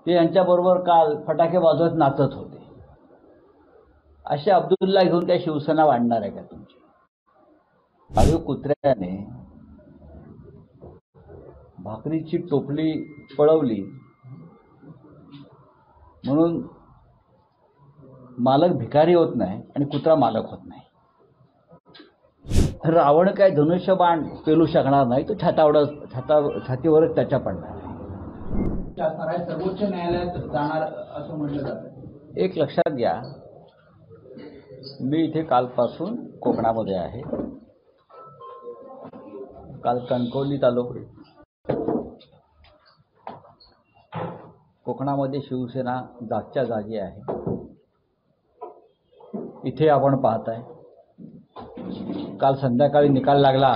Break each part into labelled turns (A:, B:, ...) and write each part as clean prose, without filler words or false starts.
A: ते यांच्याबरोबर काल फटाके वाजवत नाचत होते. असे अब्दुल्ला घेऊन काय शिवसेना वाढणार आहे का तुमची? पाळीव कुत्र्याने भाकरीची टोपली पळवली म्हणून मालक भिकारी होत नाही आणि कुत्रा मालक होत नाही. रावण काय धनुष्यबाण पेलू शकणार नाही, तो छातीवरच त्याच्या पडणार आहे.
B: सर्वोच्च न्यायालयात जाणार असं म्हटलं जातं.
A: एक लक्षात घ्या, मी इथे कालपासून कोकणामध्ये आहे. काल कणकवलीत आलो. कोकणामध्ये शिवसेना जागच्या जागी आहे. इथे आपण पाहताय काल संध्याकाळी निकाल लागला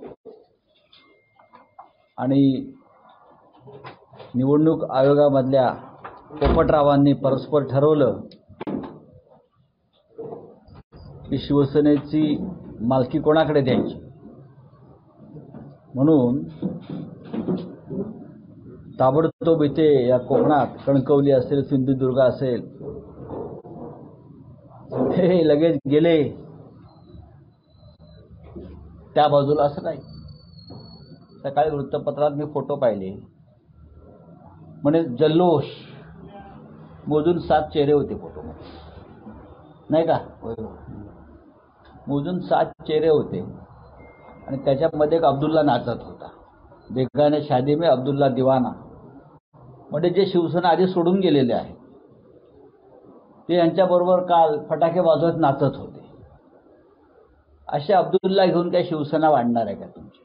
A: आणि निवडणूक आयोगामधल्या पोपटरावांनी परस्पर ठरवलं की शिवसेनेची मालकी कोणाकडे द्यायची. म्हणून ताबडतोब इथे या कोकणात कणकवली असेल, सिंधुदुर्ग असेल, हे लगेच गेले त्या बाजूला. असं नाही. सकाळी वृत्तपत्रात मी फोटो पाहिले, म्हणजे जल्लोष. मोजून 7 चेहरे होते फोटोमध्ये, नाही का? मोजून 7 चेहरे होते आणि त्याच्यामध्ये एक अब्दुल्ला नाचत होता. बेगाने शादी में अब्दुल्ला दिवाना. म्हणजे जे शिवसेना आधी सोडून गेलेले आहे ते यांच्याबरोबर काल फटाके वाजवत नाचत होते. असे अब्दुल्ला घेऊन काय शिवसेना वाढणार आहे का तुमची?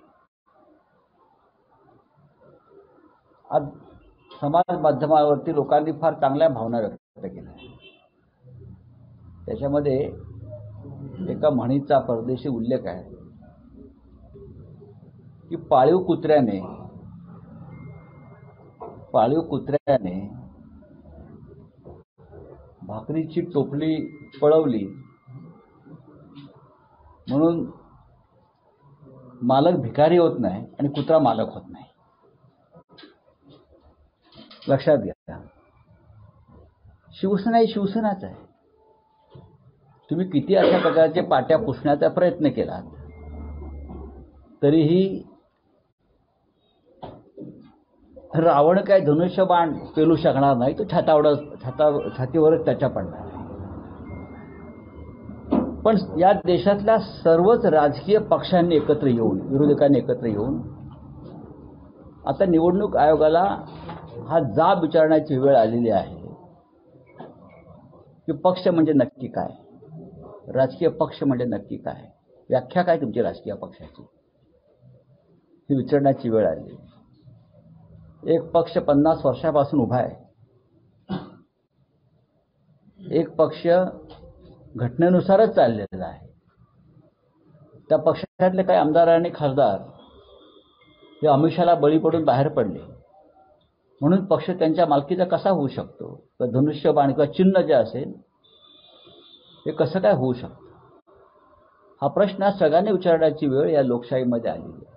A: आज समाज माध्यमावरती लोकांनी फार चांगल्या भावना व्यक्त केल्या. त्याच्यामध्ये एका म्हणीचा परदेशी उल्लेख आहे की पाळीव कुत्र्याने भाकरीची टोपली पळवली म्हणून मालक भिकारी होत नाही आणि कुत्रा मालक होत नाही. लक्षात घ्या, शिवसेना ही शिवसेनाच आहे. तुम्ही किती अशा प्रकारचे पाट्या पुसण्याचा प्रयत्न केला तरीही रावण काय धनुष्यबाण पेलू शकणार नाही, तो छातीवरच त्याच्या पडणार आहे. पण या देशातल्या सर्वच राजकीय पक्षांनी एकत्र येऊन, विरोधकांनी एकत्र येऊन आता निवडणूक आयोगाला हा जाब विचारण्याची वेळ आलेली आहे की पक्ष म्हणजे नक्की काय, राजकीय पक्ष म्हणजे नक्की काय, व्याख्या काय तुमची राजकीय पक्षाची, ही विचारण्याची वेळ आली. एक पक्ष 50 वर्षापासून उभा आहे. एक पक्ष घटनेनुसारच चाललेला आहे. त्या पक्षातले काही आमदार आणि खासदार हे आमिषाला बळी पडून बाहेर पडले म्हणून पक्ष त्यांच्या मालकीचा कसा होऊ शकतो? तर धनुष्यबाण किंवा चिन्ह जे असेल हे कसं काय होऊ शकतं? हा प्रश्न सगळ्यांनी विचारण्याची वेळ या लोकशाहीमध्ये आलेली आहे.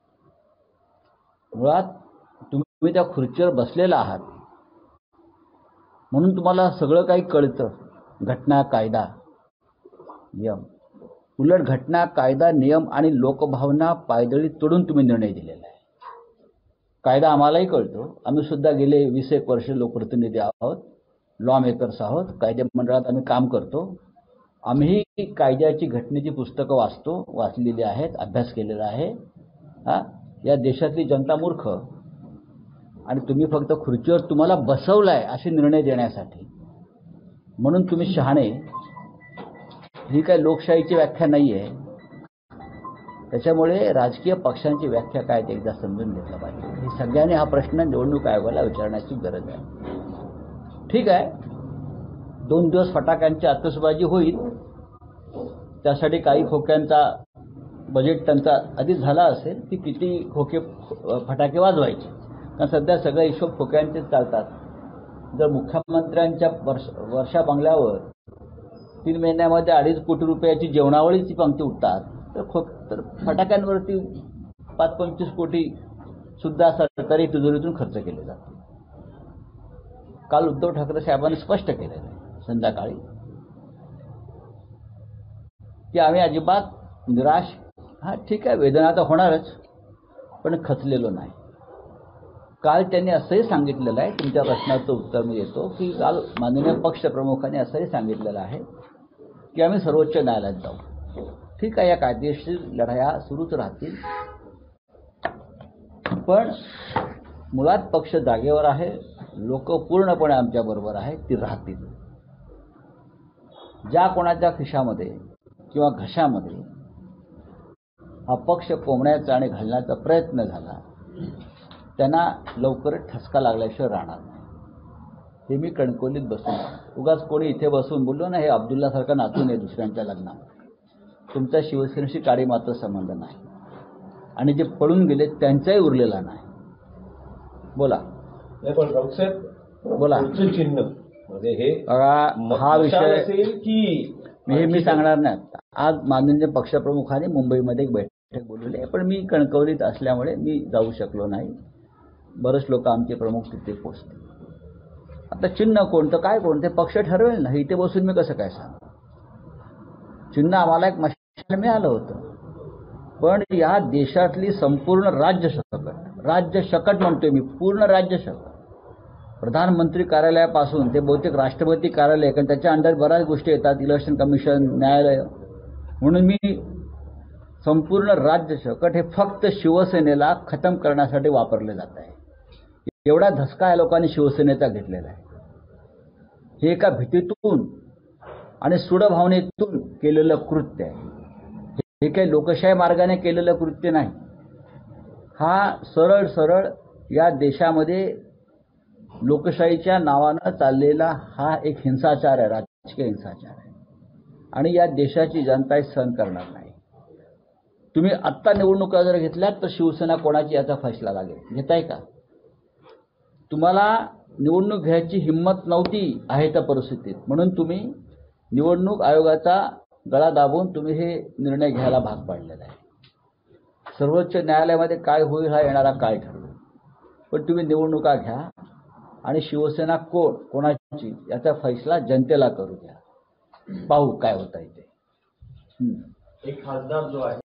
A: मुळात तुम्ही त्या खुर्चीवर बसलेला आहात म्हणून तुम्हाला सगळं काही कळतं. घटना, कायदा, नियम. उलट घटना, कायदा, नियम आणि लोकभावना पायदळी तोडून तुम्ही निर्णय दिलेला आहे. कायदा आम्हालाही कळतो. आम्ही सुद्धा गेले 20 वर्ष लोकप्रतिनिधी आहोत, लॉ मेकर्स आहोत. कायदे मंडळात आम्ही काम करतो. आम्ही कायद्याची, घटनेची पुस्तकं वाचलेली आहेत, अभ्यास केलेला आहे. या देशातली जनता मूर्ख आणि तुम्ही फक्त खुर्चीवर तुम्हाला बसवलाय असे निर्णय देण्यासाठी, म्हणून तुम्ही शहाणे. ही काय लोकशाहीची व्याख्या नाही आहे. त्याच्यामुळे राजकीय पक्षांची व्याख्या काय ते एकदा समजून घेतलं पाहिजे. हे सगळ्यांनी हा प्रश्न निवडणूक आयोगाला विचारण्याची गरज आहे. ठीक आहे, 2 दिवस फटाक्यांची आतषबाजी होईल, त्यासाठी काही खोक्यांचा बजेट त्यांचा आधीच झाला असेल की किती खोके फटाके वाजवायचे. कारण सध्या सगळे हिशोब खोक्यांचेच चालतात. जर मुख्यमंत्र्यांच्या वर्षा बंगल्यावर 3 महिन्यामध्ये 2.5 कोटी रुपयाची जेवणावळीची पंक्ती उठतात तर फटाक्यांवरती 5-25 कोटी सुद्धा सरकारी तिजोरीतून खर्च केले जातात. काल उद्धव ठाकरे साहेबांनी स्पष्ट केलेलं आहे संध्याकाळी की आम्ही अजिबात निराश, हा ठीक आहे वेदना तर होणारच, पण खचलेलो नाही. काल त्यांनी असंही सांगितलेलं आहे, तुमच्या प्रश्नाचं उत्तर मी देतो की काल माननीय पक्षप्रमुखांनी असंही सांगितलेलं आहे की आम्ही सर्वोच्च न्यायालयात जाऊ. ठीक आहे, या कायदेशीर लढाया सुरूच राहतील, पण मुळात पक्ष जागेवर आहे, लोक पूर्णपणे आमच्याबरोबर आहेत, ती राहतील. ज्या कोणाच्या खिशामध्ये किंवा घशामध्ये हा पक्ष कोंबण्याचा आणि घालण्याचा प्रयत्न झाला त्यांना लवकरच ठसका लागल्याशिवाय राहणार नाही. हे मी कणकवलीत बसून, उगाच कोणी इथे बसून बोललो ना हे अब्दुल्लासारखा नातून आहे दुसऱ्यांच्या लग्नात, तुमचा शिवसेनेशी काडी मात्र संबंध नाही आणि जे पळून गेले त्यांचाही उरलेला नाही. बोला
C: पण राऊतसाहेब
A: बोला.
C: चिन्ह म्हणजे हे
A: हा विषय
C: असेल की
A: मी सांगणार नाही. आज माननीय पक्षप्रमुखांनी मुंबईमध्ये एक बैठक बोलवली आहे, पण मी कणकवलीत असल्यामुळे मी जाऊ शकलो नाही. बरेच लोक आमचे प्रमुख तिथे पोहोचले. आता चिन्ह कोणतं काय कोणते पक्ष ठरवेल ना, इथे बसून मी कसं काय सांग. चिन्ह आम्हाला एक मशाल मिळालं होतं, पण या देशातली संपूर्ण राज्य शकट म्हणतोय मी, पूर्ण राज्य शकट, प्रधानमंत्री कार्यालयापासून ते बहुतेक राष्ट्रपती कार्यालय, कारण त्याच्या अंडर बऱ्याच गोष्टी येतात, इलेक्शन कमिशन, न्यायालय, म्हणून मी संपूर्ण राज्य शकट हे फक्त शिवसेनेला खतम करण्यासाठी वापरले जात आहे. एवढा धसका या लोकांनी शिवसेनेचा घेतलेला आहे. हे एका भीतीतून आणि सूडभावनेतून केलेलं कृत्य आहे. हे काही लोकशाही मार्गाने केलेलं कृत्य नाही. हा सरळ सरळ या देशामध्ये लोकशाहीच्या नावानं चाललेला हा एक हिंसाचार आहे, राजकीय हिंसाचार आहे, आणि या देशाची जनता सहन करणार नाही. तुम्ही आत्ता निवडणुका जर घेतल्यात तर शिवसेना कोणाची याचा फैसला लागेल. घेताय का? तुम्हाला निवडणूक घ्यायची हिंमत नव्हती आहे त्या परिस्थितीत, म्हणून तुम्ही निवडणूक आयोगाचा गळा दाबून तुम्ही हे निर्णय घ्यायला भाग पाडलेला आहे. सर्वोच्च न्यायालयामध्ये काय होईल हा येणारा काळ ठरवेल, पण तुम्ही निवडणुका घ्या आणि शिवसेना कोणाची याचा फैसला जनतेला करू द्या. पाहू काय होत आहे ते.
C: एक खासदार जो आहे